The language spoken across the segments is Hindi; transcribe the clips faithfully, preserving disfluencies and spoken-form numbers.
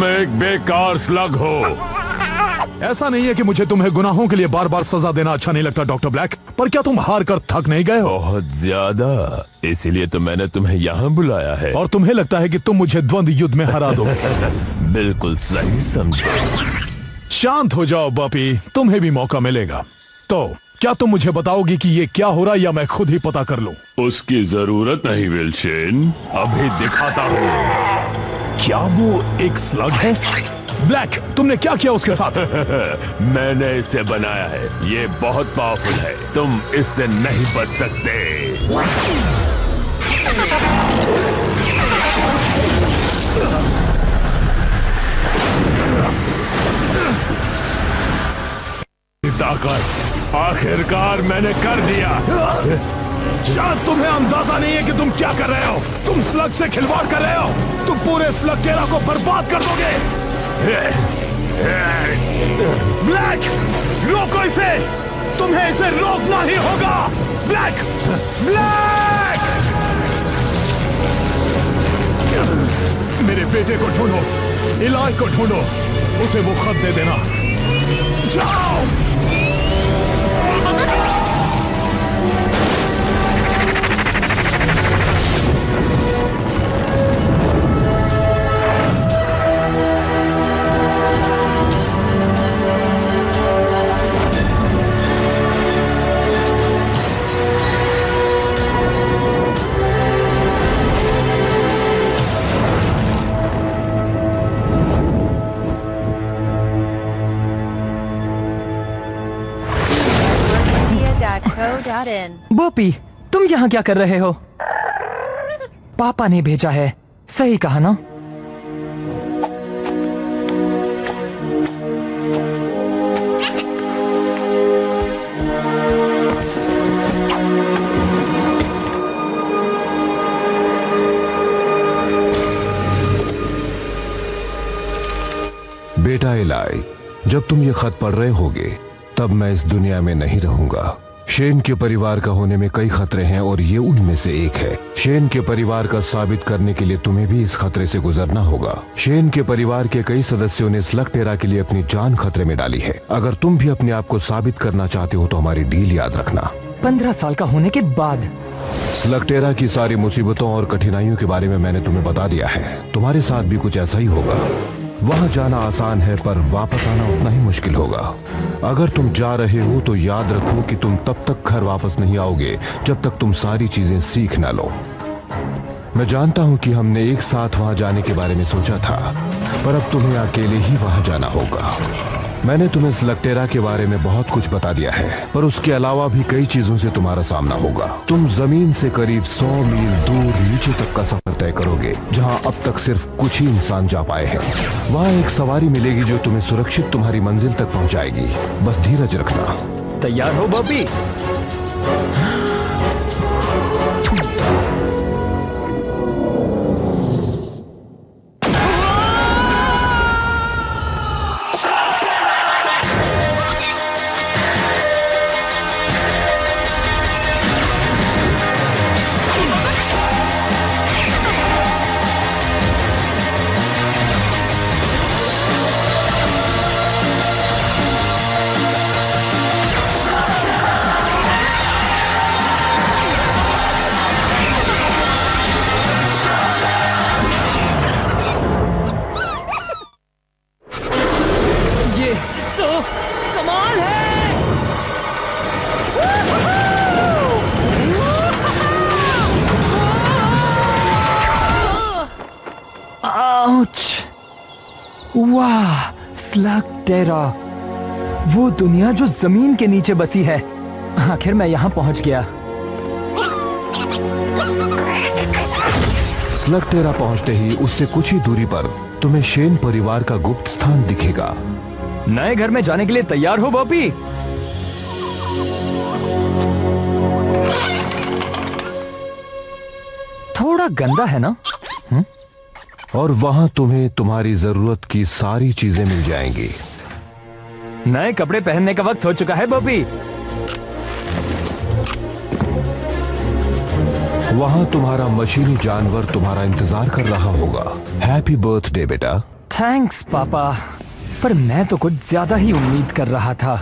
तुम एक बेकार स्लग हो। ऐसा नहीं है कि मुझे तुम्हें गुनाहों के लिए बार बार सजा देना अच्छा नहीं लगता डॉक्टर ब्लैक, पर क्या तुम हार कर थक नहीं गए हो? बहुत ज्यादा, इसीलिए तो मैंने तुम्हें यहाँ बुलाया है। और तुम्हें लगता है कि तुम मुझे द्वंद्व युद्ध में हरा दो? बिल्कुल सही समझे। शांत हो जाओ बॉपी, तुम्हें भी मौका मिलेगा। तो क्या तुम मुझे बताओगी कि ये क्या हो रहा है, या मैं खुद ही पता कर लूं? उसकी जरूरत नहीं विल्सन, अभी दिखाता हूँ। क्या वो एक स्लग है? ब्लैक, तुमने क्या किया उसके साथ? मैंने इसे बनाया है, ये बहुत पावरफुल है, तुम इससे नहीं बच सकते। ताकत आखिरकार मैंने कर दिया। शायद तुम्हें अंदाजा नहीं है कि तुम क्या कर रहे हो। तुम स्लग से खिलवाड़ कर रहे हो। तुम पूरे स्लग टेरा को बर्बाद कर दोगे। ब्लैक, रोको इसे, तुम्हें इसे रोकना ही होगा। ब्लैक, ब्लैक, मेरे बेटे को ढूंढो, इलाज को ढूंढो, उसे वो खत दे देना। जाओ। बॉपी, तुम यहाँ क्या कर रहे हो? पापा ने भेजा है, सही कहा ना? बेटा इलाई, जब तुम ये खत पढ़ रहे होगे तब मैं इस दुनिया में नहीं रहूंगा। शेन के परिवार का होने में कई खतरे हैं और ये उनमें से एक है। शेन के परिवार का साबित करने के लिए तुम्हें भी इस खतरे से गुजरना होगा। शेन के परिवार के कई सदस्यों ने स्लग टेरा के लिए अपनी जान खतरे में डाली है। अगर तुम भी अपने आप को साबित करना चाहते हो तो हमारी डील याद रखना। पंद्रह साल का होने के बाद स्लग टेरा की सारी मुसीबतों और कठिनाइयों के बारे में मैंने तुम्हें बता दिया है। तुम्हारे साथ भी कुछ ऐसा ही होगा। वहाँ जाना आसान है पर वापस आना उतना ही मुश्किल होगा। अगर तुम जा रहे हो तो याद रखो कि तुम तब तक घर वापस नहीं आओगे जब तक तुम सारी चीजें सीख ना लो। मैं जानता हूँ कि हमने एक साथ वहाँ जाने के बारे में सोचा था, पर अब तुम्हें अकेले ही वहाँ जाना होगा। मैंने तुम्हें स्लग टेरा के बारे में बहुत कुछ बता दिया है, पर उसके अलावा भी कई चीजों से तुम्हारा सामना होगा। तुम जमीन से करीब सौ मील दूर नीचे तक का सफर तय करोगे, जहां अब तक सिर्फ कुछ ही इंसान जा पाए हैं। वहां एक सवारी मिलेगी जो तुम्हें सुरक्षित तुम्हारी मंजिल तक पहुंचाएगी। बस धीरज रखना। तैयार हो बॉबी? वाह, स्लग टेरा, वो दुनिया जो जमीन के नीचे बसी है। आखिर मैं यहाँ पहुँच गया। स्लग टेरा पहुँचते ही उससे कुछ ही दूरी पर तुम्हें शेन परिवार का गुप्त स्थान दिखेगा। नए घर में जाने के लिए तैयार हो बॉबी? थोड़ा गंदा है ना? हुँ? और वहां तुम्हें तुम्हारी जरूरत की सारी चीजें मिल जाएंगी। नए कपड़े पहनने का वक्त हो चुका है बॉबी। वहां तुम्हारा मशीनी जानवर तुम्हारा इंतजार कर रहा होगा। हैप्पी बर्थडे बेटा। थैंक्स पापा, पर मैं तो कुछ ज्यादा ही उम्मीद कर रहा था।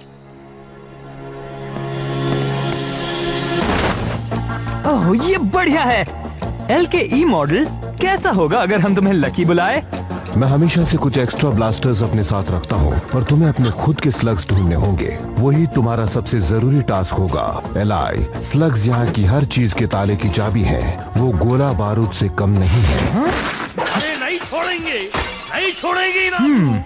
ओह, ये बढ़िया है। एल के ई मॉडल कैसा होगा अगर हम तुम्हें लकी बुलाए? मैं हमेशा से कुछ एक्स्ट्रा ब्लास्टर्स अपने साथ रखता हूँ, पर तुम्हें अपने खुद के स्लग्स ढूंढने होंगे। वही तुम्हारा सबसे जरूरी टास्क होगा। एलाई, स्लग्स यहाँ की हर चीज के ताले की चाबी है। वो गोला बारूद से कम नहीं है। हाँ? अरे नहीं छोड़ेंगे, नहीं छोड़ेंगे ना।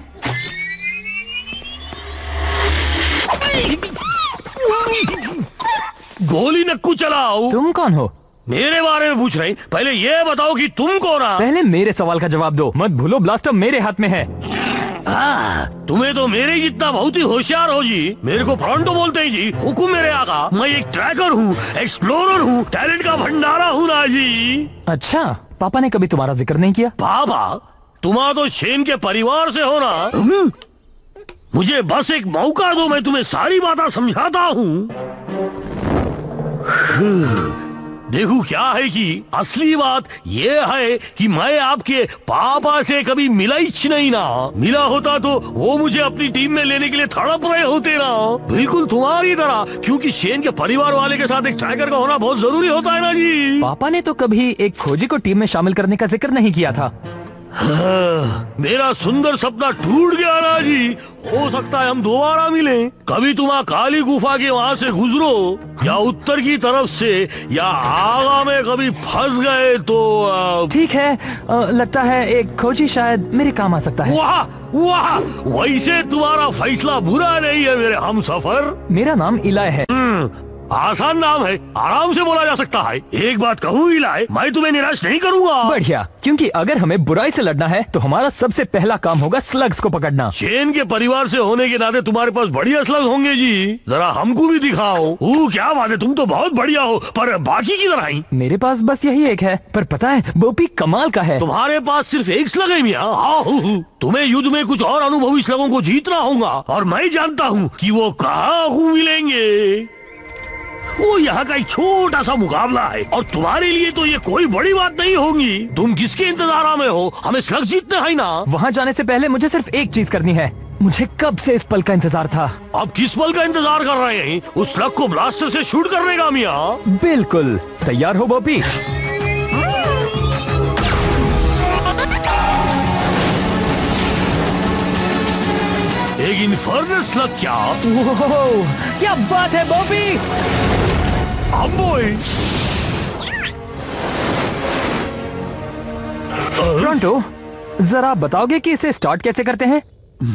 गोली नक्कू चलाओ। तुम कौन हो? मेरे बारे में पूछ रहे? पहले ये बताओ कि तुम कौन हो? पहले मेरे सवाल का जवाब दो। मत भूलो ब्लास्टर मेरे हाथ में है। आ, तुम्हें तो मेरे जितना बहुत ही होशियार हो जी। मेरे को फ्रंटो बोलते हैं जी। हुकुम मेरे आका। मैं एक ट्रैकर हूँ, एक्सप्लोरर हूँ, टैलेंट का भंडारा हूँ ना जी। अच्छा, पापा ने कभी तुम्हारा जिक्र नहीं किया? पापा, तुम्हारा तो शेन के परिवार से हो ना। मुझे बस एक मौका दो, मैं तुम्हें सारी बातें समझाता हूँ। देखो क्या है कि असली बात ये है कि मैं आपके पापा से कभी मिला ही नहीं ना। मिला होता तो वो मुझे अपनी टीम में लेने के लिए तड़प रहे होते ना, बिल्कुल तुम्हारी तरह। क्योंकि शेन के परिवार वाले के साथ एक ट्रैकर का होना बहुत जरूरी होता है ना जी। पापा ने तो कभी एक खोजी को टीम में शामिल करने का जिक्र नहीं किया था। हाँ, मेरा सुंदर सपना टूट गया ना जी। हो सकता है हम दोबारा मिलें। कभी तुम काली गुफा के वहाँ से गुजरो या उत्तर की तरफ से, या आगा में कभी फंस गए तो। ठीक है, आ, लगता है एक खोजी शायद मेरे काम आ सकता है। वाह वाह, वैसे तुम्हारा फैसला बुरा नहीं है मेरे हमसफर। मेरा नाम इलाय है। आसान नाम है, आराम से बोला जा सकता है। एक बात कहूँ इलाय, मैं तुम्हें निराश नहीं करूंगा। बढ़िया, क्योंकि अगर हमें बुराई से लड़ना है तो हमारा सबसे पहला काम होगा स्लग्स को पकड़ना। शेन के परिवार से होने के नाते तुम्हारे पास बढ़िया स्लग्स होंगे जी। जरा हमको भी दिखाओ। ओ क्या बात है, तुम तो बहुत बढ़िया हो, पर बाकी की तरह ही। मेरे पास बस यही एक है, पर पता है बोपी कमाल का है। तुम्हारे पास सिर्फ एक स्लग है मियाँ? हाँ, तुम्हें युद्ध में कुछ और अनुभवी स्लगों को जीतना होगा, और मैं जानता हूँ कि वो कहाँ मिलेंगे। वो यहाँ का एक छोटा सा मुकाबला है, और तुम्हारे लिए तो ये कोई बड़ी बात नहीं होगी। तुम किसके इंतजार में हो? हमें स्लग जीतने है ना। वहाँ जाने से पहले मुझे सिर्फ एक चीज करनी है। मुझे कब से इस पल का इंतजार था। अब किस पल का इंतजार कर रहे हैं? उस स्लग को ब्लास्टर से शूट करने का मियाँ। बिल्कुल, तैयार हो बॉबी? एक इन्फर्नस स्लग क्या? ओह, क्या बात है बॉबी। फ्रंटो, जरा बताओगे कि इसे स्टार्ट कैसे करते हैं?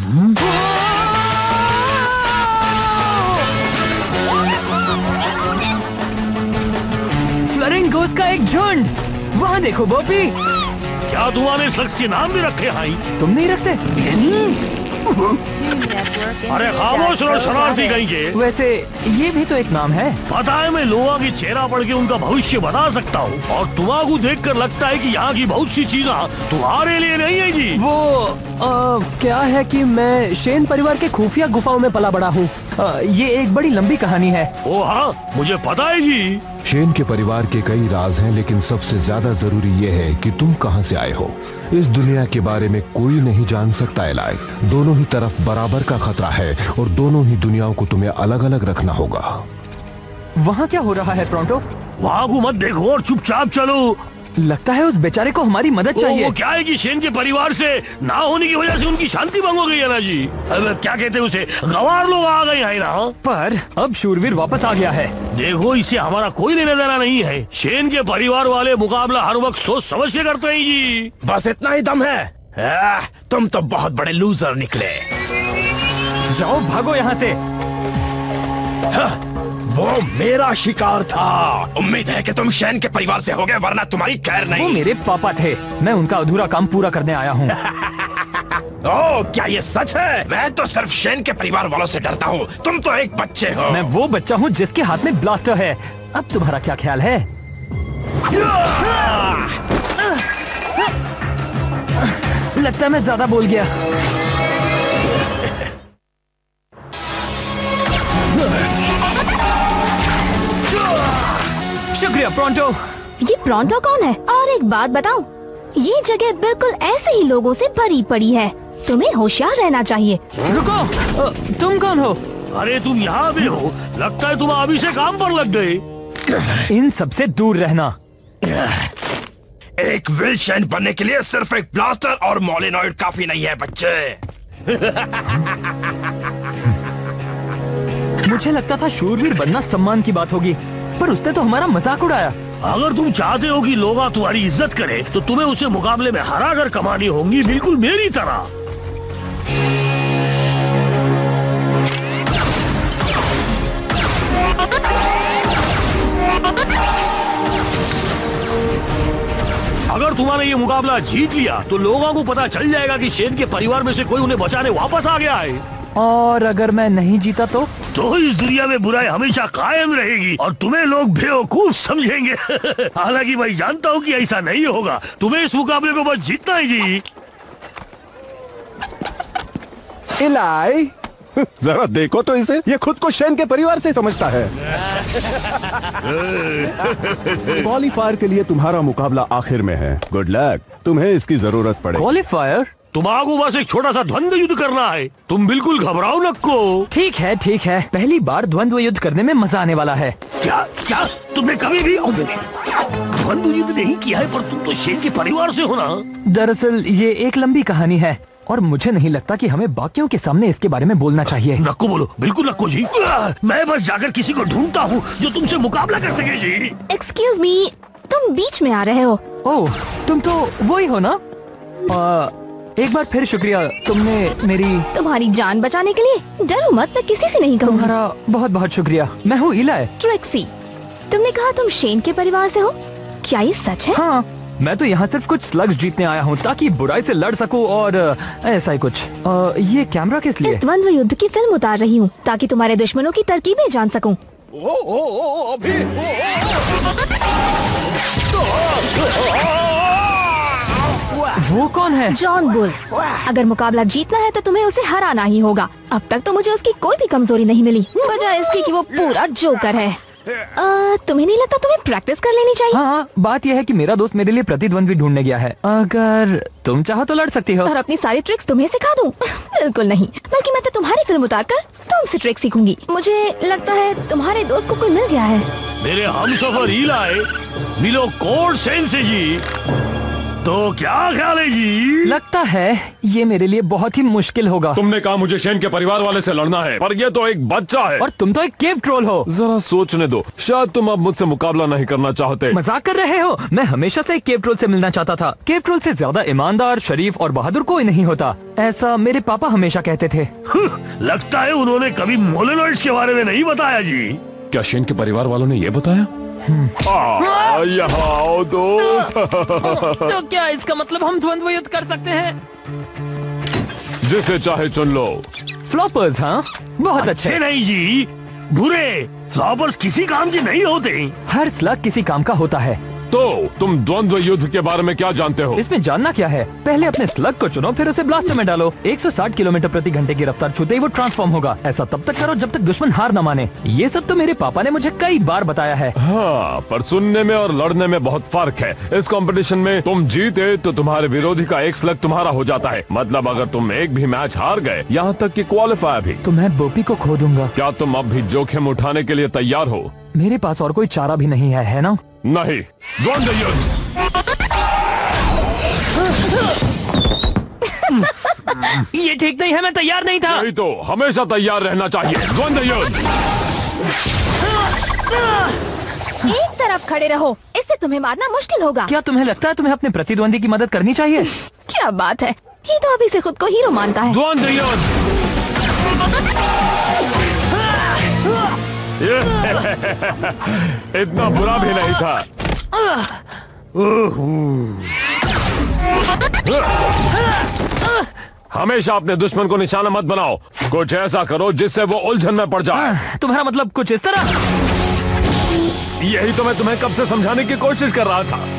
फ्लरिंगोस का एक झुंड। वहाँ देखो बॉबी। क्या तुम्हारे शख्स के नाम भी रखे हैं? तुम नहीं रखते? अरे खामोश और शरारती कहेंगे। वैसे ये भी तो एक नाम है। पता है, मैं लोगों की चेहरा पढ़ के उनका भविष्य बता सकता हूँ, और तुम्हारा देखकर लगता है कि यहाँ की बहुत सी चीजें तुम्हारे लिए नहीं है जी। वो आ, क्या है कि मैं शेन परिवार के खुफिया गुफाओं में पला बड़ा हूँ। ये एक बड़ी लंबी कहानी है। ओ हाँ, मुझे पता है जी। शेन के परिवार के कई राज हैं, लेकिन सबसे ज्यादा जरूरी ये है कि तुम कहां से आए हो। इस दुनिया के बारे में कोई नहीं जान सकता एलाई। दोनों ही तरफ बराबर का खतरा है, और दोनों ही दुनियाओं को तुम्हें अलग अलग रखना होगा। वहाँ क्या हो रहा है प्रोंटो? वहाँ को मत देखो और चुपचाप चलो। लगता है उस बेचारे को हमारी मदद चाहिए। वो क्या है कि शेन के परिवार से ना होने की वजह से उनकी शांति भंग हो गई है ना जी। अब क्या कहते हैं उसे, गवार लोग आ गए हैं ना। पर अब शूरवीर वापस आ गया है। देखो, इससे हमारा कोई लेना देना नहीं है। शेन के परिवार वाले मुकाबला हर वक्त सोच समझ के करते हैं जी। बस इतना ही दम है। आ, तुम तो बहुत बड़े लूजर निकले। जाओ भागो यहाँ से। हाँ, वो मेरा शिकार था। उम्मीद है कि तुम शेन के परिवार से होगे, वरना तुम्हारी खैर नहीं। वो मेरे पापा थे, मैं उनका अधूरा काम पूरा करने आया हूँ। ओह, क्या ये सच है? मैं तो सिर्फ शेन के परिवार वालों से डरता हूँ। तुम तो एक बच्चे हो। मैं वो बच्चा हूँ जिसके हाथ में ब्लास्टर है। अब तुम्हारा क्या ख्याल है? लगता है मैं ज्यादा बोल गया। शुक्रिया प्रोंटो। ये प्रोंटो कौन है? और एक बात बताऊं, ये जगह बिल्कुल ऐसे ही लोगों से भरी पड़ी है। तुम्हें होशियार रहना चाहिए। रुको, अ, तुम कौन हो? अरे तुम यहाँ भी हो? लगता है तुम अभी से काम पर लग गए। इन सबसे दूर रहना। एक विल्शन बनने के लिए सिर्फ एक ब्लास्टर और मोलिनॉइड काफी नहीं है बच्चे। मुझे लगता था शूरवीर बनना सम्मान की बात होगी, पर उसने तो हमारा मजाक उड़ाया। अगर तुम चाहते हो कि लोग तुम्हारी इज्जत करें, तो तुम्हें उसे मुकाबले में हरा कर कमानी होंगी, बिल्कुल मेरी तरह। अगर तुम्हारे ये मुकाबला जीत लिया तो लोगों को पता चल जाएगा कि शेन के परिवार में से कोई उन्हें बचाने वापस आ गया है। और अगर मैं नहीं जीता तो? तो इस दुनिया में बुराई हमेशा कायम रहेगी और तुम्हें लोग बेवकूफ समझेंगे। हालांकि मैं जानता हूँ कि ऐसा नहीं होगा। तुम्हें इस मुकाबले को बस जीतना ही जी। इलाई, जरा देखो तो इसे, ये खुद को शेन के परिवार से समझता है। क्वालीफायर के लिए तुम्हारा मुकाबला आखिर में है। गुड लक, तुम्हें इसकी जरूरत पड़े। क्वालीफायर? तुम्हारा बस एक छोटा सा द्वंद्व युद्ध करना है। तुम बिल्कुल घबराओ नको। ठीक है ठीक है, पहली बार द्वंद्व युद्ध करने में मजा आने वाला है। क्या क्या तुमने कभी भी द्वंद्व युद्ध नहीं किया है? पर तुम तो शेन के परिवार से हो ना। दरअसल ये एक लंबी कहानी है और मुझे नहीं लगता कि हमें बाकियों के सामने इसके बारे में बोलना चाहिए। नको बोलो, बिल्कुल नको जी। मैं बस जाकर किसी को ढूंढता हूँ जो तुमसे मुकाबला कर सके जी। एक्सक्यूज मी, तुम बीच में आ रहे हो? ओह, तुम तो वही हो ना? आ, एक बार फिर शुक्रिया, तुमने मेरी तुम्हारी जान बचाने के लिए। डरो मत, मैं किसी से नहीं कहूँगी। तुम्हारा बहुत बहुत शुक्रिया। मैं हूँ इलाई। ट्रिक्सी, तुमने कहा तुम शेन के परिवार से हो, क्या ये सच है? हाँ, मैं तो यहाँ सिर्फ कुछ स्लग्स जीतने आया हूँ ताकि बुराई से लड़ सकूँ और ऐसा ही कुछ। आ, ये कैमरा किस लिए? इस द्वंद्व युद्ध की फिल्म उतार रही हूँ ताकि तुम्हारे दुश्मनों की तरकीबें जान सकूँ। ओ, ओ, ओ, अभी वो कौन है? John Bull. अगर मुकाबला जीतना है तो तुम्हें उसे हराना ही होगा। अब तक तो मुझे उसकी कोई भी कमजोरी नहीं मिली, वजह इसकी कि वो पूरा जोकर है। आ, तुम्हें नहीं लगता तुम्हें प्रैक्टिस कर लेनी चाहिए? हाँ, बात यह है कि मेरा दोस्त मेरे लिए प्रतिद्वंद्वी ढूंढने गया है। अगर तुम चाहो तो लड़ सकती हो। और अपनी सारी ट्रिक्स तुम्हें सिखा दूं? बिल्कुल नहीं, बल्कि मैं तो तुम्हारी फिल्म उतार कर तुमसे ट्रिक सीखूंगी। मुझे लगता है तुम्हारे दोस्त को कोई मिल गया है। मेरे हमसफर इलाई मिलो कोड सेन से जी। तो क्या ख्याल है जी? लगता है ये मेरे लिए बहुत ही मुश्किल होगा। तुमने कहा मुझे शेन के परिवार वाले से लड़ना है, पर ये तो एक बच्चा है। और तुम तो एक केव ट्रोल हो। जरा सोचने दो, शायद तुम अब मुझसे मुकाबला नहीं करना चाहते। मजाक कर रहे हो? मैं हमेशा से एक केव ट्रोल से मिलना चाहता था। केव ट्रोल से ज्यादा ईमानदार, शरीफ और बहादुर कोई नहीं होता, ऐसा मेरे पापा हमेशा कहते थे। लगता है उन्होंने कभी मोलेनॉइड्स के बारे में नहीं बताया जी। क्या शेन के परिवार वालों ने ये बताया? आ, यहाँ आओ तो। तो क्या इसका मतलब हम द्वंद्व युद्ध कर सकते हैं? जिसे चाहे चुन लो। फ्लॉपर्स? हाँ, बहुत अच्छे। अच्छे नहीं जी, बुरे। फ्लॉपर्स किसी काम के नहीं होते। हर स्लग किसी काम का होता है। तो तुम द्वंद्व युद्ध के बारे में क्या जानते हो? इसमें जानना क्या है? पहले अपने स्लग को चुनो, फिर उसे ब्लास्टर में डालो। एक सौ साठ किलोमीटर प्रति घंटे की रफ्तार छूते ही वो ट्रांसफॉर्म होगा। ऐसा तब तक करो जब तक दुश्मन हार न माने। ये सब तो मेरे पापा ने मुझे कई बार बताया है। हाँ, पर सुनने में और लड़ने में बहुत फर्क है। इस कंपटीशन में तुम जीते तो तुम्हारे विरोधी का एक स्लग तुम्हारा हो जाता है। मतलब अगर तुम एक भी मैच हार गए, यहाँ तक कि क्वालिफाई भी, तो मैं बोपी को खो दूंगा। क्या तुम अब भी जोखिम उठाने के लिए तैयार हो? मेरे पास और कोई चारा भी नहीं है, है ना? नहीं। द्वंद्व युद्ध। ये ठीक नहीं है, मैं तैयार नहीं था। नहीं तो हमेशा तैयार रहना चाहिए। द्वंद्व युद्ध। एक तरफ खड़े रहो, इससे तुम्हें मारना मुश्किल होगा। क्या तुम्हें लगता है तुम्हें अपने प्रतिद्वंदी की मदद करनी चाहिए? क्या बात है, ये तो अभी से खुद को हीरो मानता है। द्वंद्व युद्ध। इतना बुरा भी नहीं था। हमेशा अपने दुश्मन को निशाना मत बनाओ। कुछ ऐसा करो जिससे वो उलझन में पड़ जाए। तुम्हारा मतलब कुछ इस तरह? यही तो मैं तुम्हें कब से समझाने की कोशिश कर रहा था।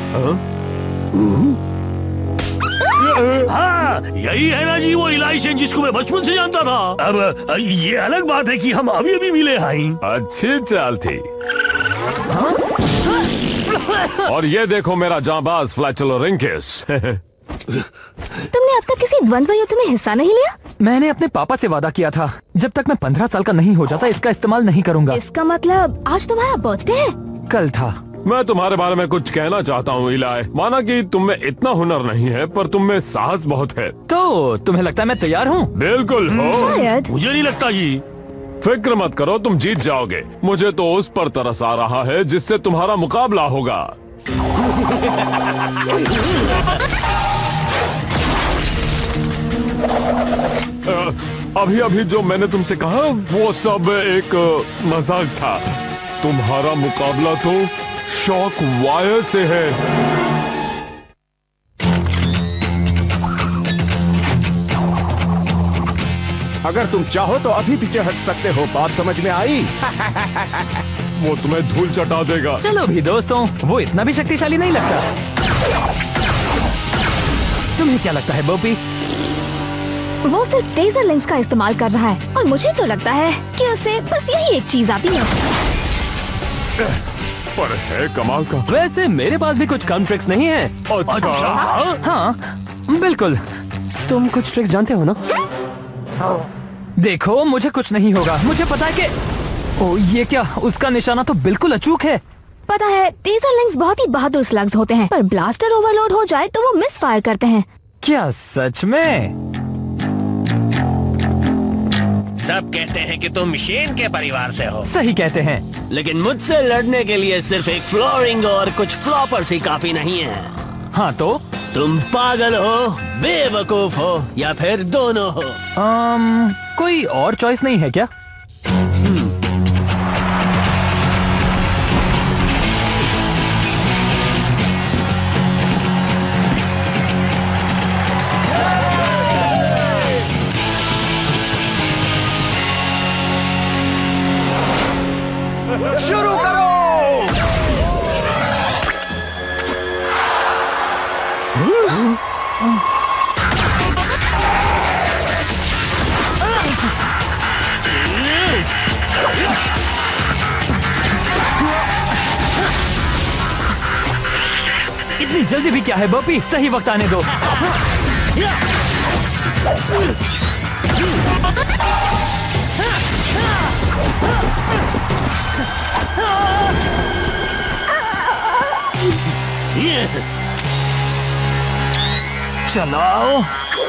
हाँ, यही है ना जी वो इलाई शेन जिसको मैं बचपन से जानता था। अब ये अलग बात है कि हम अभी अभी मिले हैं। अच्छी चाल थी। हाँ? और ये देखो मेरा जांबाज फ्लैचलोरिंकस। तुमने अब तक किसी द्वंद्व युद्ध में हिस्सा नहीं लिया? मैंने अपने पापा से वादा किया था, जब तक मैं पंद्रह साल का नहीं हो जाता इसका इस्तेमाल नहीं करूंगा। इसका मतलब आज तुम्हारा बर्थडे है? कल था। मैं तुम्हारे बारे में कुछ कहना चाहता हूँ इलाय। माना कि तुम में इतना हुनर नहीं है, पर तुम में साहस बहुत है। तो तुम्हें लगता है मैं तैयार हूँ? बिल्कुल हो। शायद। मुझे नहीं लगता जी। फिक्र मत करो, तुम जीत जाओगे। मुझे तो उस पर तरस आ रहा है जिससे तुम्हारा मुकाबला होगा। अभी अभी जो मैंने तुमसे कहा वो सब एक मजाक था। तुम्हारा मुकाबला तो शॉक वायर से है। अगर तुम चाहो तो अभी पीछे हट सकते हो। बात समझ में आई? वो तुम्हें धूल चटा देगा। चलो भी दोस्तों, वो इतना भी शक्तिशाली नहीं लगता। तुम्हें क्या लगता है बोपी? वो सिर्फ टेजर लेंस का इस्तेमाल कर रहा है और मुझे तो लगता है कि उसे बस यही एक चीज आती है। पर है कमाल का। वैसे मेरे पास भी कुछ कम ट्रिक्स नहीं है। अच्छा। हाँ बिल्कुल। तुम कुछ ट्रिक्स जानते हो ना? देखो मुझे कुछ नहीं होगा। मुझे पता है कि ओ ये क्या, उसका निशाना तो बिल्कुल अचूक है। पता है टेजर लेंस बहुत ही बहादुर स्लग्स होते हैं, पर ब्लास्टर ओवरलोड हो जाए तो वो मिस फायर करते हैं। क्या सच में? सब कहते हैं कि तुम शेन के परिवार से हो। सही कहते हैं, लेकिन मुझसे लड़ने के लिए सिर्फ एक फ्लोरिंग और कुछ फ्लॉपर्स ही काफी नहीं है। हाँ तो तुम पागल हो, बेवकूफ हो या फिर दोनों हो? आम, कोई और चॉइस नहीं है क्या? शुरू करो। इतनी जल्दी भी क्या है बॉपी? सही वक्त आने दो। चलाओ।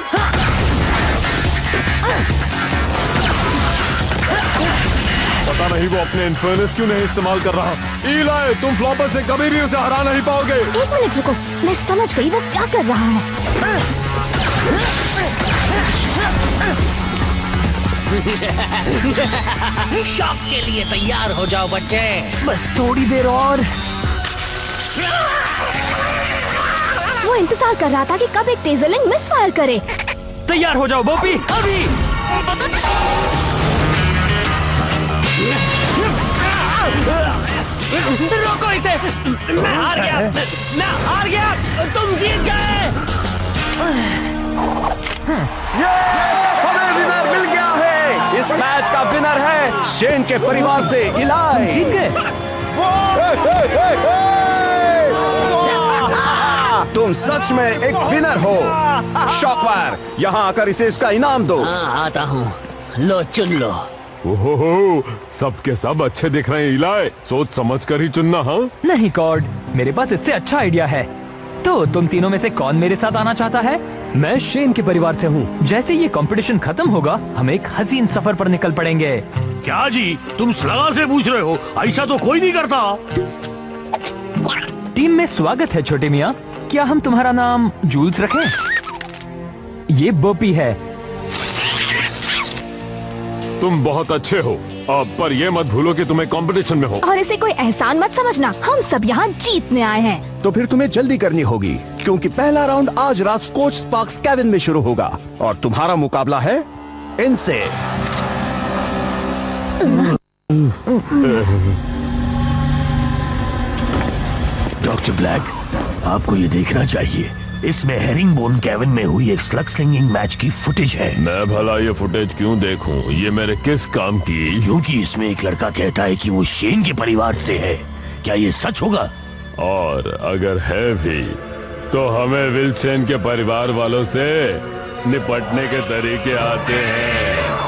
पता नहीं वो अपने इन्फर्नेस क्यों नहीं इस्तेमाल कर रहा। इलाय, तुम फ्लॉपर से कभी भी उसे हरा नहीं पाओगे। एक मिनट रुको, मैं समझ गई वो क्या कर रहा है। शॉक के लिए तैयार हो जाओ बच्चे। बस थोड़ी देर और। वो इंतजार कर रहा था कि कब एक टेजर लेंस मिस फायर करे। तैयार हो जाओ बॉपी, अभी। रोको इसे। मैं हार गया, मैं हार गया, तुम जीत गए। हमें विनर मिल गया है। इस मैच का विनर है शेन के परिवार से इलाय। जीत गए। तुम सच में एक विनर हो। शॉकवायर, यहाँ आकर इसे इसका इनाम दो। हाँ आता हूँ, लो चुन लो। ओहो, सब के सब अच्छे दिख रहे हैं इलाय। सोच समझ कर ही चुनना। हाँ नहीं कॉर्ड, मेरे पास इससे अच्छा आइडिया है। तो तुम तीनों में से कौन मेरे साथ आना चाहता है? मैं शेन के परिवार से हूँ। जैसे ये कंपटीशन खत्म होगा, हम एक हसीन सफर पर निकल पड़ेंगे। क्या जी, तुम स्लगर से पूछ रहे हो? ऐसा तो कोई नहीं करता। टीम में स्वागत है छोटे मियाँ। क्या हम तुम्हारा नाम जूल्स रखें? ये बोपी है। तुम बहुत अच्छे हो, अब पर ये मत भूलो कि तुम्हें कंपटीशन में हो। और इसे कोई एहसान मत समझना, हम सब यहाँ जीतने आए हैं। तो फिर तुम्हें जल्दी करनी होगी, क्योंकि पहला राउंड आज रात स्कॉच स्पार्क्स केबिन में शुरू होगा और तुम्हारा मुकाबला है इनसे। डॉक्टर ब्लैक, आपको ये देखना चाहिए। इसमें हेरिंगबोन केबिन में हुई एक स्लग स्लिंगिंग मैच की फुटेज है। मैं भला ये फुटेज क्यों देखूं? ये मेरे किस काम की? क्योंकि इसमें एक लड़का कहता है कि वो शेन के परिवार से है। क्या ये सच होगा? और अगर है भी तो हमें विल्सन के परिवार वालों से निपटने के तरीके आते हैं।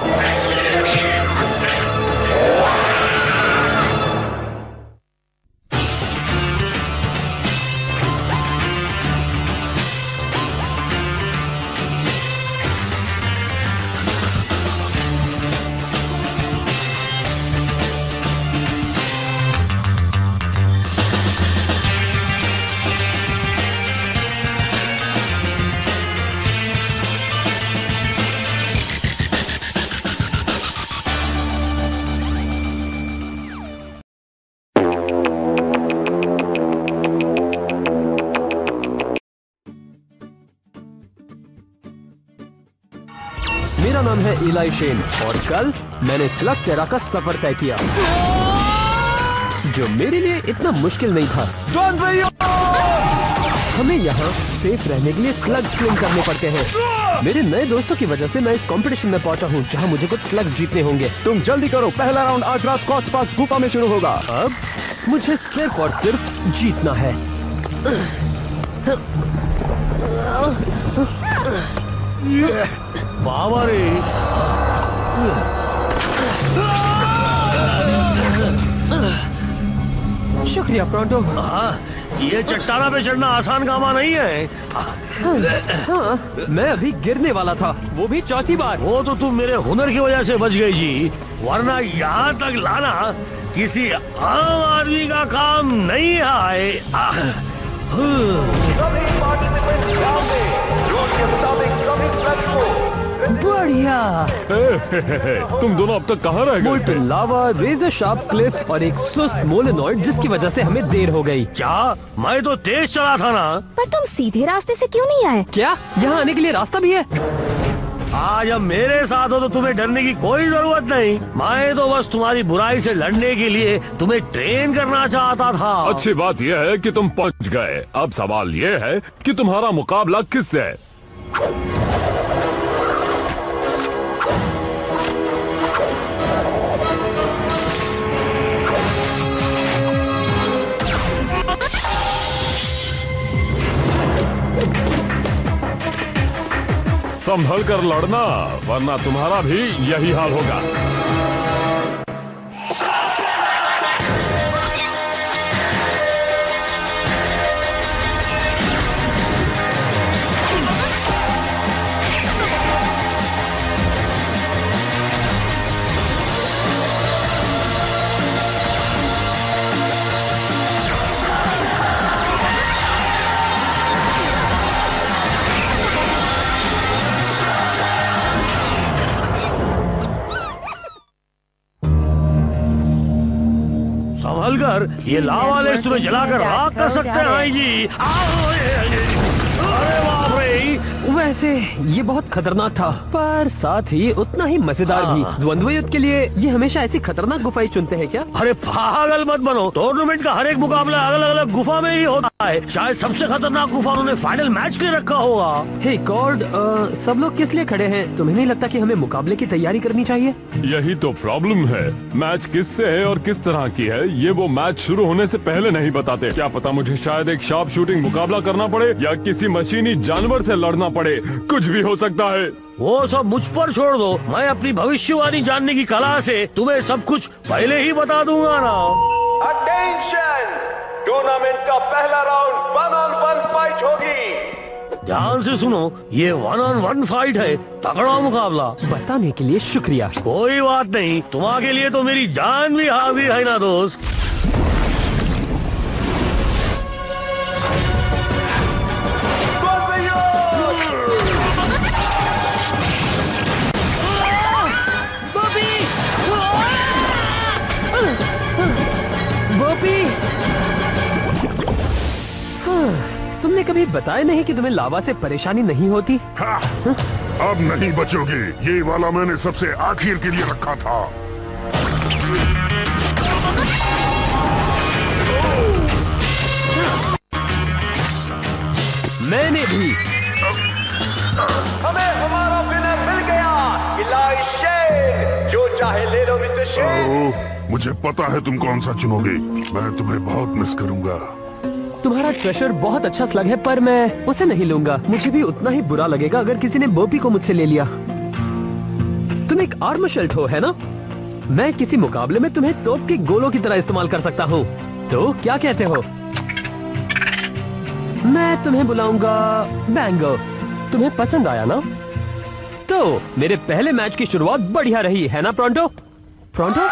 मेरा नाम है इलाई शेन और कल मैंने स्लग टेरा का सफर तय किया, जो मेरे लिए इतना मुश्किल नहीं था। हमें यहाँ सेफ रहने के लिए स्लग स्विम करने पड़ते हैं। मेरे नए दोस्तों की वजह से मैं इस कंपटीशन में पहुँचा हूँ, जहाँ मुझे कुछ स्लग जीतने होंगे। तुम जल्दी करो, पहला राउंड आज रात स्कॉच पार्क गुफा में शुरू होगा। अब मुझे सिर्फ और सिर्फ जीतना है। बाबा रे, शुक्रिया प्रोंटो। हाँ, ये चट्टाना पे चढ़ना आसान कामा नहीं है। हाँ, मैं अभी गिरने वाला था, वो भी चौथी बार। वो तो तुम मेरे हुनर की वजह से बच गई जी, वरना यहाँ तक लाना किसी आम आदमी का काम नहीं है। बढ़िया। तुम दोनों अब तक कहाँ रह गए? Molten lava, razor sharp cliffs और एक सुस्त मोलेनॉइड, जिसकी वजह से हमें देर हो गई। क्या? मैं तो तेज चला था ना। पर तुम सीधे रास्ते से क्यों नहीं आए? क्या यहाँ आने के लिए रास्ता भी है? आज अब मेरे साथ हो तो तुम्हें डरने की कोई जरूरत नहीं। मैं तो बस तुम्हारी बुराई से लड़ने के लिए तुम्हें ट्रेन करना चाहता था। अच्छी बात यह है कि तुम पहुंच गए। अब सवाल ये है कि तुम्हारा मुकाबला किससे है? संभल कर लड़ना, वरना तुम्हारा भी यही हाल होगा। संभलकर, ये लावा लेस तुम्हें जलाकर राख कर सकते हैं जी। अरे बाप रे, वैसे ये बहुत खतरनाक था, पर साथ ही उतना ही मजेदार भी। द्वंद्व युद्ध के लिए ये हमेशा ऐसी खतरनाक गुफाएं चुनते हैं क्या? अरे पागल मत बनो, टूर्नामेंट का हर एक मुकाबला अलग अलग गुफा में ही होता है। शायद सबसे खतरनाक गुफा उन्होंने फाइनल मैच के लिए रखा होगा। हे गॉड, सब लोग किस लिए खड़े हैं? तुम्हें नहीं लगता कि हमें मुकाबले की तैयारी करनी चाहिए? यही तो प्रॉब्लम है। मैच किससे है और किस तरह की है, ये वो मैच शुरू होने से पहले नहीं बताते। क्या पता मुझे शायद एक शार्प शूटिंग मुकाबला करना पड़े या किसी मशीनी जानवर से लड़ना पड़े, कुछ भी हो सकता है। वो सब मुझ पर छोड़ दो, मैं अपनी भविष्यवाणी जानने की कला से तुम्हें सब कुछ पहले ही बता दूंगा ना। अटेंशन, टूर्नामेंट का पहला round one on one fight होगी। ध्यान से सुनो, ये वन ऑन वन फाइट है, तगड़ा मुकाबला। बताने के लिए शुक्रिया। कोई बात नहीं, तुम्हारे लिए तो मेरी जान भी हाजिर है ना दोस्त। तुमने कभी बताया नहीं कि तुम्हें लावा से परेशानी नहीं होती? हाँ, अब नहीं बचोगे। ये वाला मैंने सबसे आखिर के लिए रखा था। मैंने भी। हमें हमारा विनर मिल गया, इलाई शेन। जो चाहे ले लो मिस्टर शेन। ओह, मुझे पता है तुम कौन सा चुनोगे। मैं तुम्हें बहुत मिस करूंगा। तुम्हारा ट्रेशर बहुत अच्छा स्लग है, पर मैं उसे नहीं लूंगा। मुझे भी उतना ही बुरा लगेगा अगर किसी ने बोपी को मुझसे ले लिया। तुम एक आर्मर शेल्ट हो, है ना? मैं किसी मुकाबले में तुम्हें तोप के गोलों की तरह इस्तेमाल कर सकता हूँ। तो क्या कहते हो? मैं तुम्हें बुलाऊंगा बैंगो। तुम्हें पसंद आया ना? तो मेरे पहले मैच की शुरुआत बढ़िया रही, है ना प्रोंटो? प्रोंटो?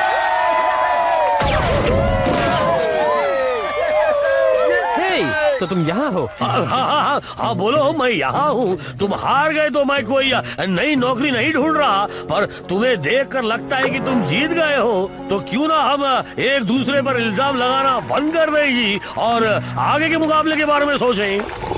तो तुम यहाँ हो? हाँ हाँ हाँ हाँ बोलो, मैं यहाँ हूँ। तुम हार गए तो मैं कोई नई नौकरी नहीं ढूंढ रहा, पर तुम्हें देखकर लगता है कि तुम जीत गए हो। तो क्यों ना हम एक दूसरे पर इल्जाम लगाना बंद कर दें जी, और आगे के मुकाबले के बारे में सोचें।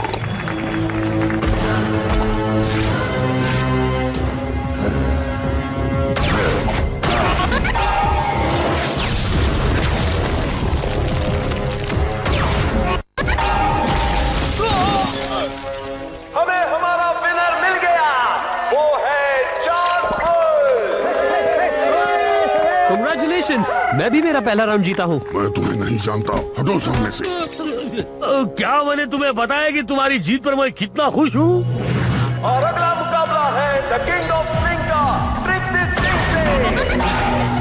मैं भी मेरा पहला राउंड जीता हूँ। मैं तुम्हें नहीं जानता, हटो सामने से। क्या मैंने तुम्हें बताया कि तुम्हारी जीत पर मैं कितना खुश हूँ? और अगला मुकाबला है द किंग ऑफ स्लिंग का ट्रिक्सी सिंह से।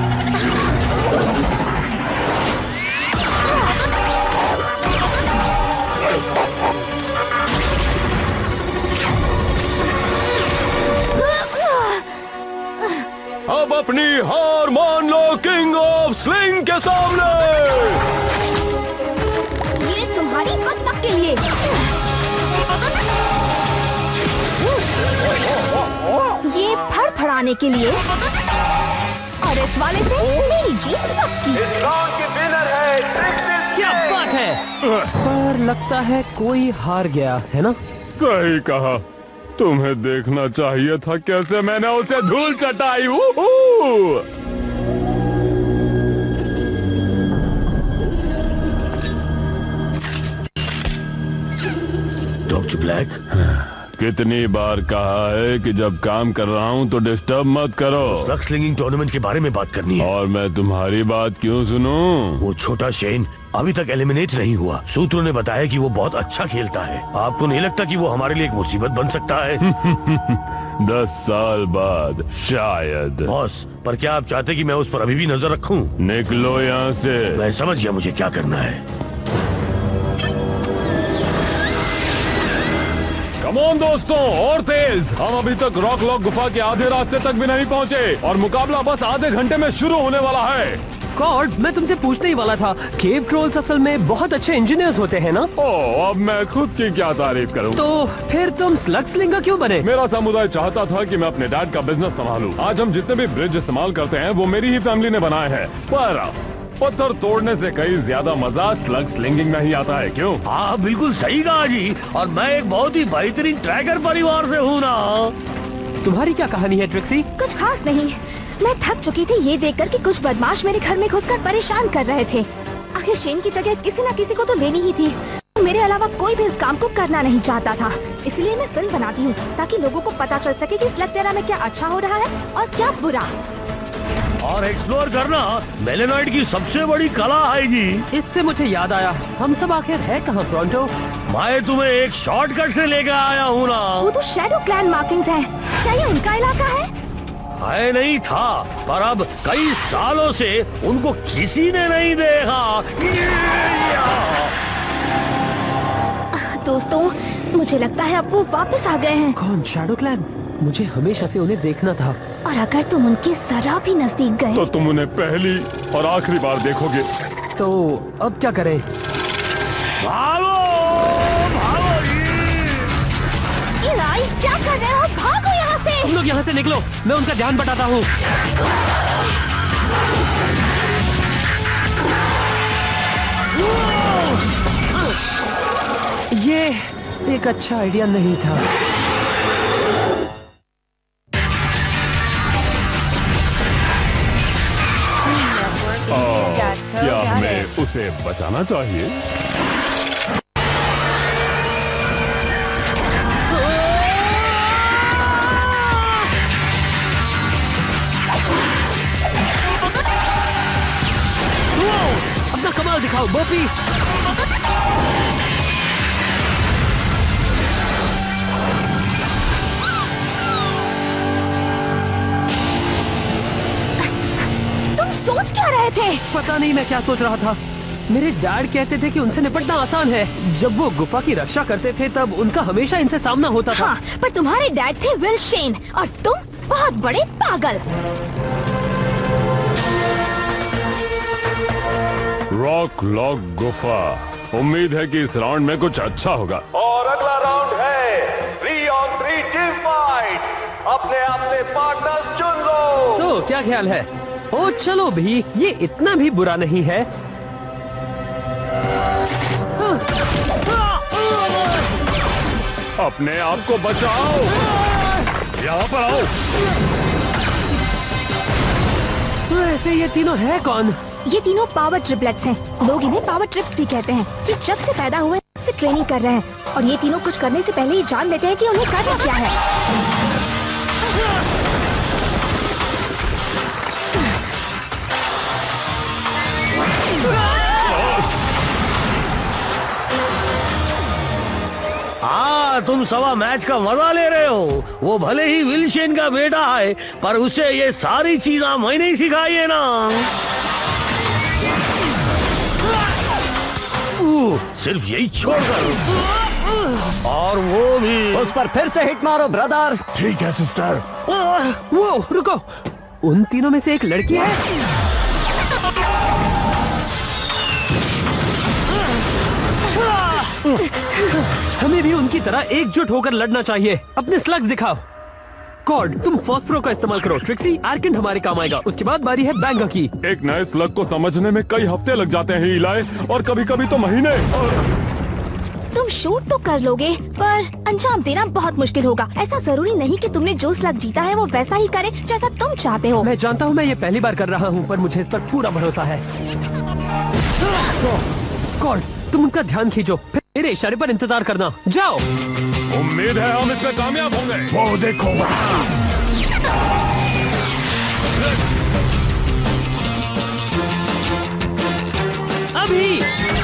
अब अपनी हार मान लो किंग ऑफ स्लिंग के सामने। ये तुम्हारी बदबक के लिए। ये फड़फड़ाने के लिए। और इस वाले से मेरी जीत पक्की। इस राउंड की विनर है ट्रिक्सी। क्या बात है? पर लगता है कोई हार गया, है ना? सही कहा। तुम्हें देखना चाहिए था कैसे मैंने उसे धूल चटाई। डॉक्टर ब्लैक, कितनी बार कहा है कि जब काम कर रहा हूँ तो डिस्टर्ब मत करो। स्लग स्लिंगिंग टूर्नामेंट के बारे में बात करनी है। और मैं तुम्हारी बात क्यों सुनूं? वो छोटा शेन अभी तक एलिमिनेट नहीं हुआ। सूत्रों ने बताया कि वो बहुत अच्छा खेलता है। आपको नहीं लगता कि वो हमारे लिए एक मुसीबत बन सकता है? दस साल बाद शायद। बॉस, पर क्या आप चाहते कि मैं उस पर अभी भी नजर रखूं? निकलो यहाँ से। मैं समझ गया मुझे क्या करना है। कमॉन दोस्तों, और तेज। हम अभी तक रॉक लॉक गुफा के आधे रास्ते तक भी नहीं पहुँचे और मुकाबला बस आधे घंटे में शुरू होने वाला है। गॉड, मैं तुमसे पूछने ही वाला था, केव ट्रोल्स असल में बहुत अच्छे इंजीनियर्स होते हैं ना? ओह, अब मैं खुद की क्या तारीफ करूं? तो फिर तुम स्लग स्लिंगर क्यों बने? मेरा समुदाय चाहता था कि मैं अपने डैड का बिजनेस संभालूं। आज हम जितने भी ब्रिज इस्तेमाल करते हैं वो मेरी ही फैमिली ने बनाए हैं, पर पत्थर तोड़ने से कहीं ज्यादा मजा स्लग स्लिंगिंग में ही आता है। क्यों? हाँ बिल्कुल सही कहा जी, और मैं एक बहुत ही बेहतरीन ट्रैकर परिवार से हूँ ना। तुम्हारी क्या कहानी है ट्रिक्सी? कुछ खास नहीं। मैं थक चुकी थी ये देखकर कि कुछ बदमाश मेरे घर में घुसकर परेशान कर रहे थे। आखिर शेन की जगह किसी न किसी को तो लेनी ही थी। मेरे अलावा कोई भी इस काम को करना नहीं चाहता था। इसलिए मैं फिल्म बनाती हूँ ताकि लोगों को पता चल सके कि स्लगटेरा में क्या अच्छा हो रहा है और क्या बुरा। और एक्सप्लोर करना मेलेनॉइड की सबसे बड़ी कला है जी। इससे मुझे याद आया, हम सब आखिर है कहाँ प्रोंटो? मैं तुम्हें एक शॉर्टकट से लेकर आया हूँ ना। वो तो शैडो क्लैन मार्किंग्स है। क्या ये उनका इलाका है? है नहीं था, पर अब कई सालों से उनको किसी ने नहीं देखा। दोस्तों, मुझे लगता है अब वो वापस आ गए हैं। कौन? Shadow Clan? मुझे हमेशा से उन्हें देखना था। और अगर तुम उनके जरा भी नजदीक गए तो तुम उन्हें पहली और आखिरी बार देखोगे। तो अब क्या करें? भागो, भागो इलाई, क्या कर रहे हो? भागो यहाँ से। तुम लोग यहाँ से निकलो, मैं उनका ध्यान बटाता हूँ। ये एक अच्छा आइडिया नहीं था। क्या हमें उसे बचाना चाहिए? अपना कमाल दिखाओ बोपी। रहे थे? पता नहीं मैं क्या सोच रहा था। मेरे डैड कहते थे कि उनसे निपटना आसान है। जब वो गुफा की रक्षा करते थे तब उनका हमेशा इनसे सामना होता था। हाँ, पर तुम्हारे डैड थे विल शेन और तुम बहुत बड़े पागल। रॉक लॉक गुफा। उम्मीद है कि इस राउंड में कुछ अच्छा होगा। और अगला राउंड है three on three team fight. अपने अपने पार्टनर चुन लो। तो क्या ख्याल है? ओ चलो भी, ये इतना भी बुरा नहीं है। अपने आप को बचाओ, यहाँ पर आओ। तो ऐसे ये तीनों है कौन? ये तीनों पावर ट्रिपलेट्स हैं। लोग इन्हें पावर ट्रिप्स भी कहते हैं। ये जब से पैदा हुए तब से ट्रेनिंग कर रहे हैं और ये तीनों कुछ करने से पहले ही जान लेते हैं कि उन्हें करना क्या है। हाँ, तुम सवा मैच का मजा ले रहे हो। वो भले ही विल शेन का बेटा है, पर उसे ये सारी चीजें मैंने ही सिखाई है ना। सिर्फ यही छोड़कर, और वो भी उस पर फिर से हिट मारो ब्रदर। ठीक है सिस्टर। वो रुको, उन तीनों में से एक लड़की है। हमें भी उनकी तरह एकजुट होकर लड़ना चाहिए। अपने स्लग्स दिखाओ। कॉर्ड, तुम फॉस्फरो का इस्तेमाल करो। ट्रिक्सी, आर्किन हमारे काम आएगा। उसके बाद बारी है बैंगर की। एक नए स्लग को समझने में कई हफ्ते लग जाते हैं इलाय, और कभी कभी तो महीने। तुम शूट तो कर लोगे, पर अंजाम देना बहुत मुश्किल होगा। ऐसा जरूरी नहीं कि तुमने जो स्लग जीता है वो वैसा ही करे जैसा तुम चाहते हो। मैं जानता हूँ मैं ये पहली बार कर रहा हूँ, पर मुझे इस पर पूरा भरोसा है। कॉर्ड, तुम उनका ध्यान खींचो, फिर मेरे इशारे पर इंतजार करना। जाओ। उम्मीद है हम इसमें कामयाब होंगे। वो देखो अभी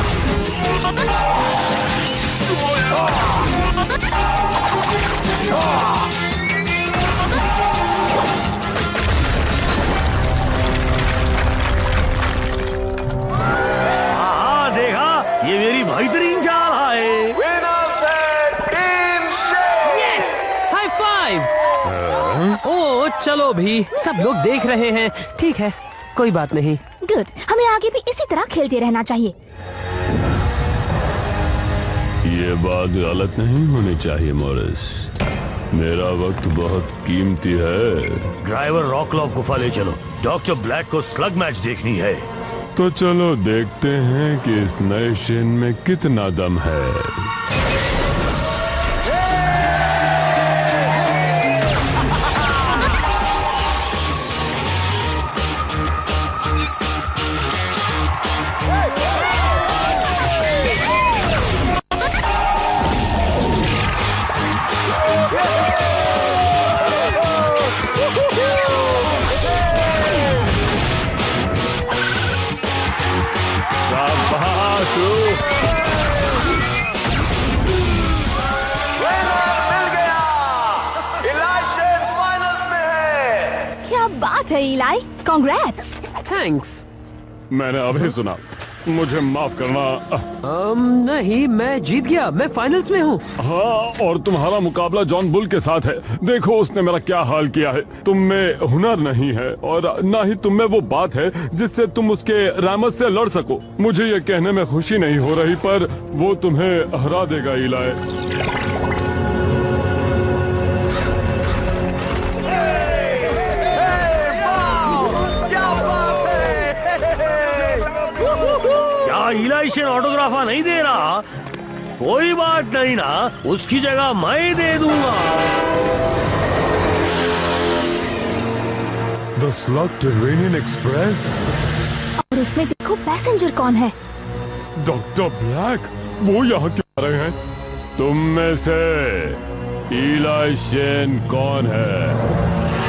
हाँ, देखा, ये मेरी बेहतरीन चाल है। High five. ओ चलो भी, सब लोग देख रहे हैं। ठीक है, कोई बात नहीं। गुड, हमें आगे भी इसी तरह खेलते रहना चाहिए। ये बात गलत नहीं होनी चाहिए मॉरिस। मेरा वक्त बहुत कीमती है। ड्राइवर रॉकलॉफ गुफा ले चलो। डॉक्टर ब्लैक को स्लग मैच देखनी है। तो चलो देखते हैं कि इस नए शेन में कितना दम है। है इलाई, कांग्रेट्स। थैंक्स। मैंने अभी सुना, मुझे माफ करना। um, नहीं, मैं जीत गया। मैं फाइनल्स में हूँ। हाँ, और तुम्हारा मुकाबला जॉन बुल के साथ है। देखो उसने मेरा क्या हाल किया है। तुम में हुनर नहीं है और ना ही तुम में वो बात है जिससे तुम उसके रहमत से लड़ सको। मुझे ये कहने में खुशी नहीं हो रही, पर वो तुम्हें हरा देगा इलाई। इलाई शेन ऑटोग्राफा नहीं दे रहा? कोई बात नहीं ना, उसकी जगह मैं दे दूंगा। The Slugterranean Express. और उसमें देखो पैसेंजर कौन है? Doctor Black. वो यहाँ क्यों आ रहे हैं? तुम में से इलाई शेन कौन है?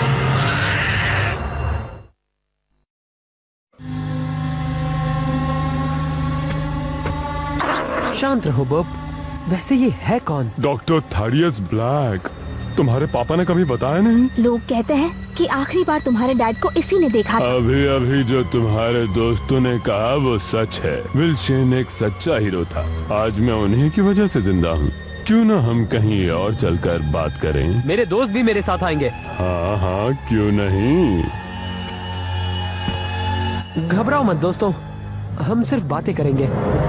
शांत रहो बॉब। वैसे ये है कौन? Doctor Thaddeus Black. तुम्हारे पापा ने कभी बताया नहीं? लोग कहते हैं कि आखिरी बार तुम्हारे डैड को इसी ने देखा था। अभी अभी जो तुम्हारे दोस्तों ने कहा वो सच है। विल शेन एक सच्चा हीरो था। आज मैं उन्हीं की वजह से जिंदा हूँ। क्यों ना हम कहीं और चलकर बात करें? मेरे दोस्त भी मेरे साथ आएंगे। हाँ हाँ क्यों नहीं। घबराओ मत दोस्तों, हम सिर्फ बातें करेंगे।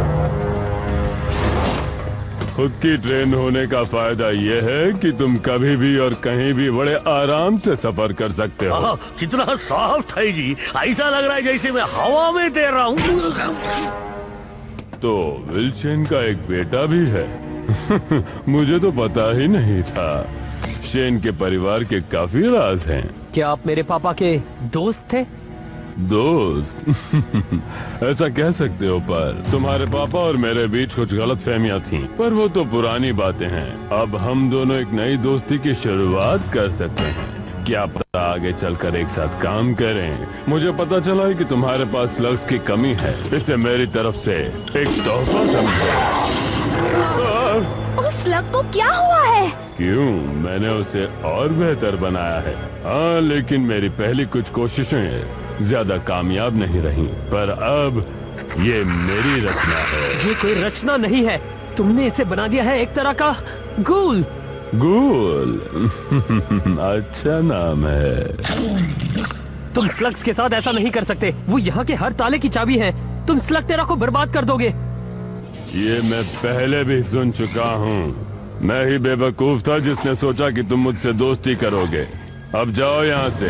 खुद की ट्रेन होने का फायदा ये है कि तुम कभी भी और कहीं भी बड़े आराम से सफर कर सकते हो। आहा, कितना साफ था जी, ऐसा लग रहा है जैसे मैं हवा में तैर रहा हूँ। तो विल शेन का एक बेटा भी है। मुझे तो पता ही नहीं था। शेन के परिवार के काफी राज हैं। क्या आप मेरे पापा के दोस्त थे? दोस्त? ऐसा कह सकते हो, पर तुम्हारे पापा और मेरे बीच कुछ गलतफहमियां थीं, पर वो तो पुरानी बातें हैं। अब हम दोनों एक नई दोस्ती की शुरुआत कर सकते हैं। क्या पता आगे चलकर एक साथ काम करें। मुझे पता चला है कि तुम्हारे पास लक्स की कमी है। इसे मेरी तरफ से एक तोहफा समझो। उस लग को क्या हुआ है? क्यों, मैंने उसे और बेहतर बनाया है। हाँ, लेकिन मेरी पहली कुछ कोशिशें ज्यादा कामयाब नहीं रही। पर अब ये मेरी रचना है। ये कोई रचना नहीं है, तुमने इसे बना दिया है एक तरह का गूल। गूल? अच्छा नाम है। तुम स्लग्स के साथ ऐसा नहीं कर सकते। वो यहाँ के हर ताले की चाबी है। तुम स्लग तेरा को बर्बाद कर दोगे। ये मैं पहले भी सुन चुका हूँ। मैं ही बेवकूफ था जिसने सोचा कि तुम मुझसे दोस्ती करोगे। अब जाओ यहाँ से।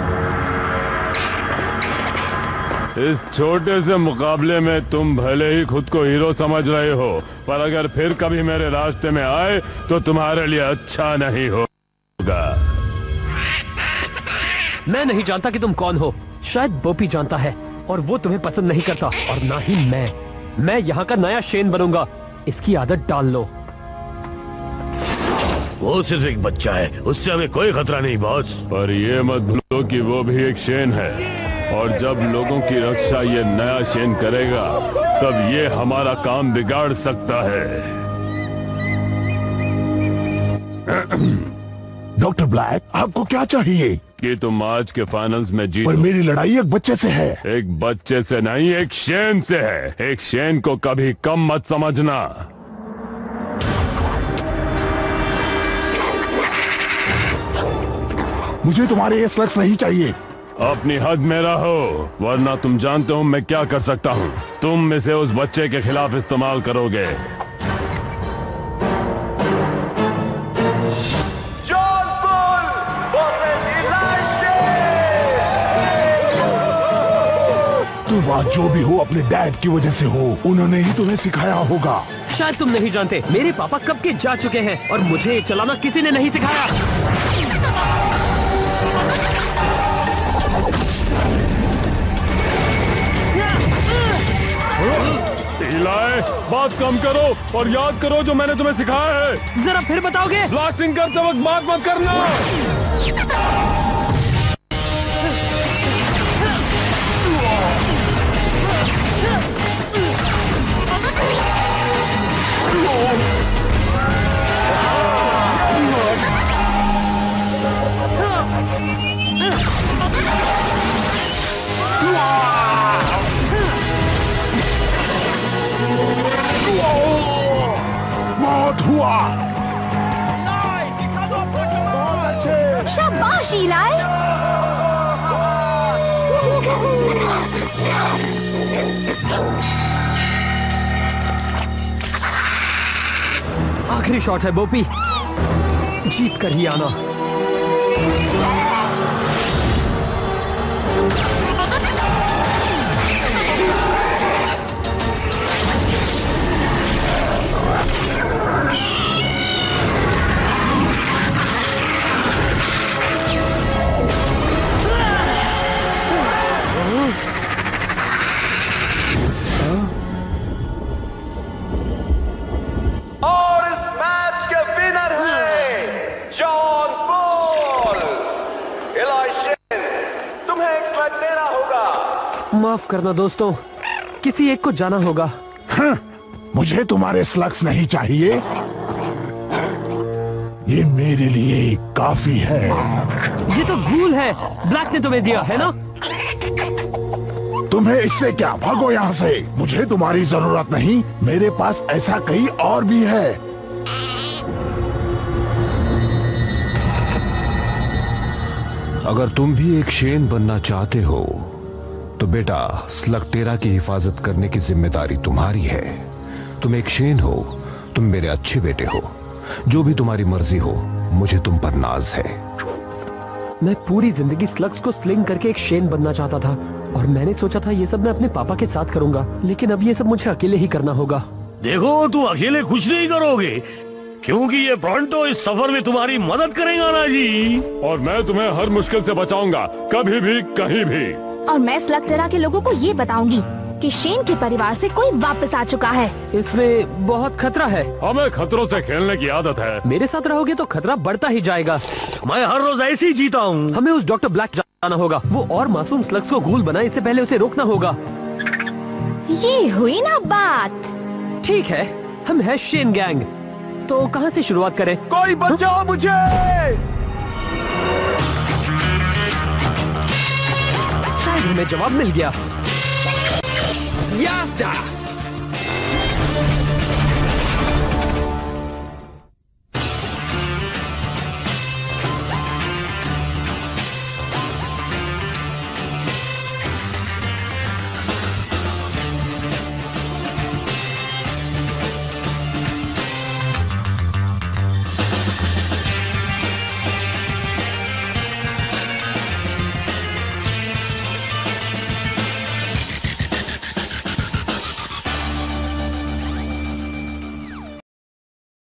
इस छोटे से मुकाबले में तुम भले ही खुद को हीरो समझ रहे हो, पर अगर फिर कभी मेरे रास्ते में आए तो तुम्हारे लिए अच्छा नहीं होगा। मैं नहीं जानता कि तुम कौन हो। शायद बोपी जानता है और वो तुम्हें पसंद नहीं करता, और ना ही मैं। मैं यहाँ का नया शेन बनूंगा। इसकी आदत डाल लो। वो सिर्फ एक बच्चा है, उससे हमें कोई खतरा नहीं बॉस। पर ये मत भूलो कि वो भी एक शेन है, और जब लोगों की रक्षा ये नया शेन करेगा तब ये हमारा काम बिगाड़ सकता है। डॉक्टर ब्लैक, आपको क्या चाहिए? कि तुम आज के फाइनल्स में जीतो। पर मेरी लड़ाई एक बच्चे से है। एक बच्चे से नहीं, एक शेन से है। एक शेन को कभी कम मत समझना। मुझे तुम्हारे ये स्लग्स नहीं चाहिए। अपनी हद में रहो, वरना तुम जानते हो मैं क्या कर सकता हूँ। तुम इसे उस बच्चे के खिलाफ इस्तेमाल करोगे। तुम आज जो भी हो अपने डैड की वजह से हो। उन्होंने ही तुम्हें सिखाया होगा। शायद तुम नहीं जानते, मेरे पापा कब के जा चुके हैं और मुझे चलाना किसी ने नहीं सिखाया। इलाय, बात कम करो और याद करो जो मैंने तुम्हें सिखाया है। जरा फिर बताओगे? ब्लास्टिंग करते वक्त बात मत करना। बहुत हुआ। शाबाश इलाय। आखिरी शॉट है बोपी, जीत कर ही आना। माफ करना दोस्तों, किसी एक को जाना होगा। हाँ, मुझे तुम्हारे स्लग्स नहीं चाहिए। ये मेरे लिए काफी है। ये तो गूल है, ब्लैक ने तुम्हें दिया है ना? तुम्हें इससे क्या, भागो यहाँ से। मुझे तुम्हारी जरूरत नहीं, मेरे पास ऐसा कई और भी है। अगर तुम भी एक शेन बनना चाहते हो तो बेटा स्लगटेरा की हिफाजत करने की जिम्मेदारी तुम्हारी है। तुम एक शेन हो, तुम मेरे अच्छे बेटे हो। जो भी तुम्हारी मर्जी हो, मुझे तुम पर नाज है। मैं पूरी जिंदगी स्लग्स को स्लिंग करके एक शेन बनना चाहता था और मैंने सोचा था ये सब मैं अपने पापा के साथ करूंगा, लेकिन अब ये सब मुझे अकेले ही करना होगा। देखो तुम अकेले कुछ नहीं करोगे, क्योंकि ये ब्रॉन्टो इस सफर में तुम्हारी मदद करेगा ना जी। और मैं तुम्हें हर मुश्किल से बचाऊंगा, कभी भी कहीं भी। और मैं स्लगटेरा के लोगों को ये बताऊंगी कि शेन के परिवार से कोई वापस आ चुका है। इसमें बहुत खतरा है। हमें खतरों से खेलने की आदत है। मेरे साथ रहोगे तो खतरा बढ़ता ही जाएगा। मैं हर रोज ऐसे ही जीता हूँ। हमें उस डॉक्टर ब्लैक जाना होगा। वो और मासूम स्लग्स को गूल बनाए, इससे पहले उसे रोकना होगा। ये हुई ना बात। ठीक है, हम है शेन गैंग, तो कहाँ से शुरुआत करें? कोई बचाओ मुझे। शायद हमें जवाब मिल गया। यास्ता